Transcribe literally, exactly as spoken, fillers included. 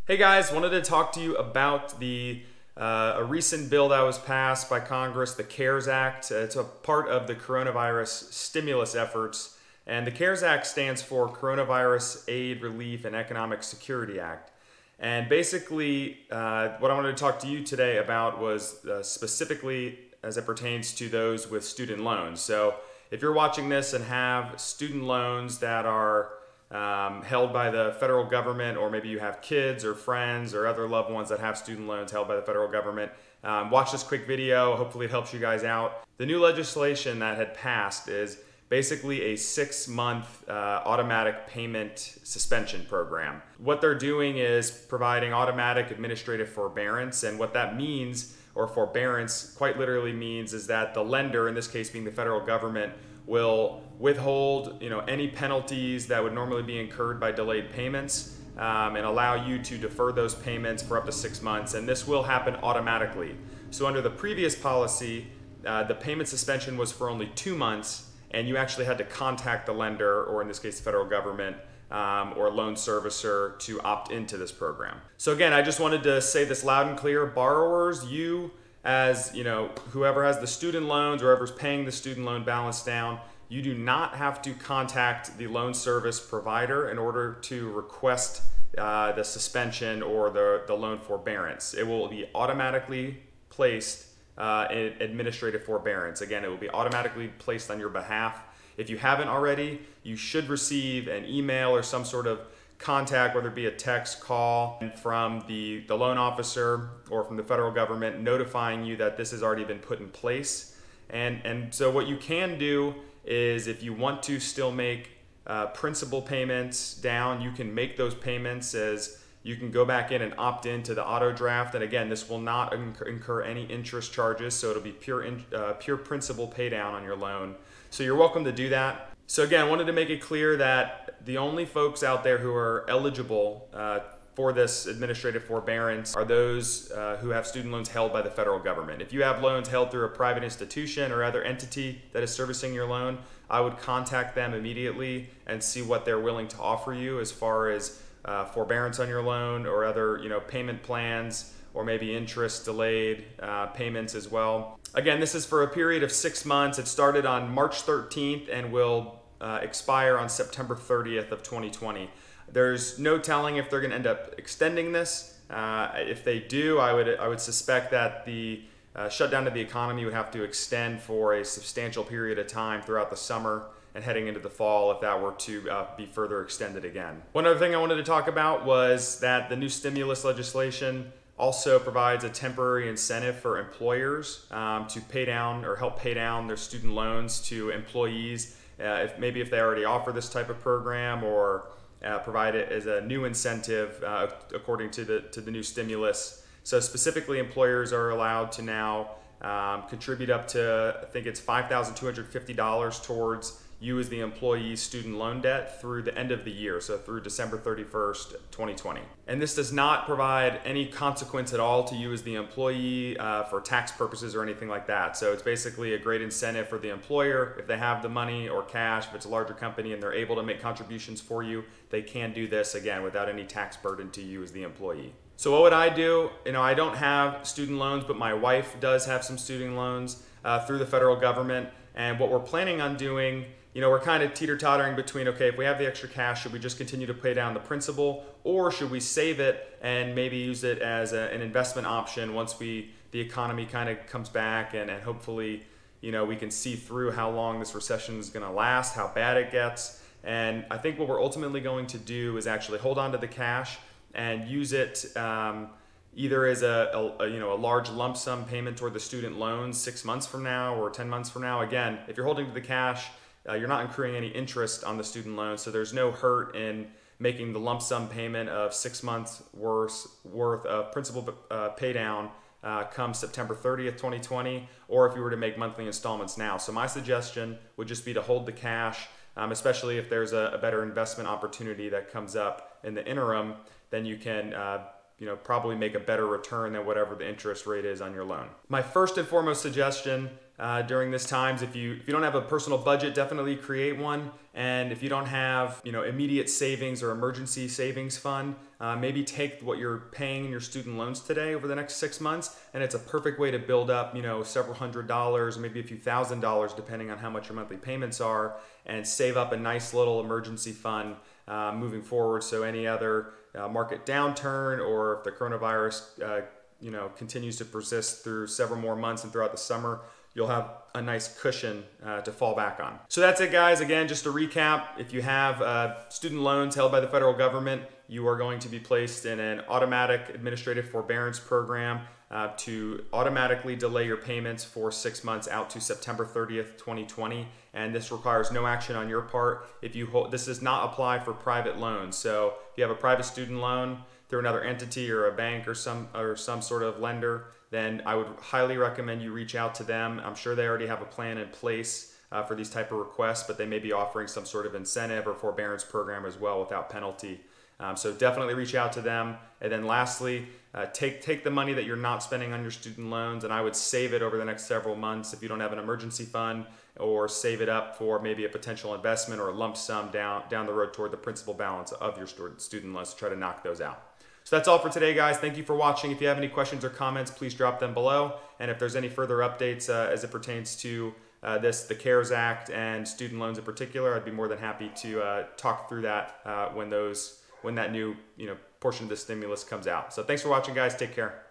Hey guys, wanted to talk to you about the uh, a recent bill that was passed by Congress, the CARES Act. Uh, it's a part of the coronavirus stimulus efforts, and the CARES Act stands for Coronavirus Aid, Relief, and Economic Security Act. And basically, uh, what I wanted to talk to you today about was uh, specifically as it pertains to those with student loans. So if you're watching this and have student loans that are Um, held by the federal government, or maybe you have kids or friends or other loved ones that have student loans held by the federal government, um, watch this quick video. Hopefully it helps you guys out. The new legislation that had passed is basically a six-month uh, automatic payment suspension program. What they're doing is providing automatic administrative forbearance, and what that means, or forbearance quite literally means, is that the lender, in this case being the federal government, will withhold you know, any penalties that would normally be incurred by delayed payments um, and allow you to defer those payments for up to six months. And this will happen automatically. So under the previous policy, uh, the payment suspension was for only two months, and you actually had to contact the lender, or in this case the federal government, um, or loan servicer, to opt into this program. So again, I just wanted to say this loud and clear. Borrowers, you as you know, whoever has the student loans, or whoever's paying the student loan balance down, you do not have to contact the loan service provider in order to request uh, the suspension or the, the loan forbearance. It will be automatically placed uh, in administrative forbearance. Again, it will be automatically placed on your behalf. If you haven't already, you should receive an email or some sort of contact, whether it be a text, call, from the, the loan officer or from the federal government, notifying you that this has already been put in place. And, and so what you can do is, if you want to still make uh, principal payments down, you can make those payments as you can go back in and opt into the auto draft. And again, this will not incur, incur any interest charges, so it'll be pure, in, uh, pure principal pay down on your loan. So you're welcome to do that. So again, I wanted to make it clear that the only folks out there who are eligible uh, for this administrative forbearance are those uh, who have student loans held by the federal government. If you have loans held through a private institution or other entity that is servicing your loan, I would contact them immediately and see what they're willing to offer you as far as uh, forbearance on your loan, or other you know payment plans, or maybe interest delayed uh, payments as well. Again, this is for a period of six months. It started on March thirteenth and will uh, expire on September thirtieth of twenty twenty. There's no telling if they're going to end up extending this. Uh, if they do, I would I would suspect that the uh, shutdown of the economy would have to extend for a substantial period of time throughout the summer and heading into the fall, if that were to uh, be further extended again. One other thing I wanted to talk about was that the new stimulus legislation also provides a temporary incentive for employers um, to pay down or help pay down their student loans to employees, uh, if maybe if they already offer this type of program, or uh, provide it as a new incentive uh, according to the to the new stimulus. So specifically, employers are allowed to now um, contribute up to, I think it's five thousand two hundred fifty dollars towards you as the employee's student loan debt through the end of the year, so through December thirty-first, twenty twenty. And this does not provide any consequence at all to you as the employee uh, for tax purposes or anything like that. So it's basically a great incentive for the employer. If they have the money or cash, if it's a larger company and they're able to make contributions for you, they can do this, again, without any tax burden to you as the employee. So what would I do? You know, I don't have student loans, but my wife does have some student loans uh, through the federal government. And what we're planning on doing, you know, we're kind of teeter-tottering between, okay, if we have the extra cash, should we just continue to pay down the principal, or should we save it and maybe use it as a, an investment option once we the economy kind of comes back, and, and hopefully, you know, we can see through how long this recession is going to last, how bad it gets. And I think what we're ultimately going to do is actually hold on to the cash and use it um, either as a, a, a you know a large lump sum payment toward the student loans six months from now or ten months from now. Again, if you're holding to the cash, uh, you're not incurring any interest on the student loan, so there's no hurt in making the lump sum payment of six months worth worth of principal uh, pay down uh, come September thirtieth, twenty twenty, or if you were to make monthly installments now. So my suggestion would just be to hold the cash, um, especially if there's a, a better investment opportunity that comes up in the interim. Then you can uh, you know, probably make a better return than whatever the interest rate is on your loan. My first and foremost suggestion uh, during this times. If you if you don't have a personal budget, definitely create one. And if you don't have, you know, immediate savings or emergency savings fund, uh, maybe take what you're paying in your student loans today over the next six months, and it's a perfect way to build up, you know, several hundred dollars, maybe a few thousand dollars, depending on how much your monthly payments are, and save up a nice little emergency fund uh, moving forward. So any other uh, market downturn, or if the coronavirus, uh, you know, continues to persist through several more months and throughout the summer, you'll have a nice cushion uh, to fall back on. So that's it, guys. Again, just to recap, if you have uh, student loans held by the federal government, you are going to be placed in an automatic administrative forbearance program uh, to automatically delay your payments for six months out to September thirtieth, twenty twenty. And this requires no action on your part. If you hold, this does not apply for private loans. So if you have a private student loan through another entity or a bank or some or some sort of lender, then I would highly recommend you reach out to them. I'm sure they already have a plan in place uh, for these type of requests, but they may be offering some sort of incentive or forbearance program as well without penalty. Um, so definitely reach out to them. And then lastly, uh, take take the money that you're not spending on your student loans, and I would save it over the next several months if you don't have an emergency fund, or save it up for maybe a potential investment or a lump sum down, down the road toward the principal balance of your student loans to try to knock those out. So that's all for today, guys. Thank you for watching. If you have any questions or comments, please drop them below. And if there's any further updates uh, as it pertains to uh, this, the CARES Act and student loans in particular, I'd be more than happy to uh, talk through that uh, when those when that new you know portion of the stimulus comes out. So thanks for watching, guys. Take care.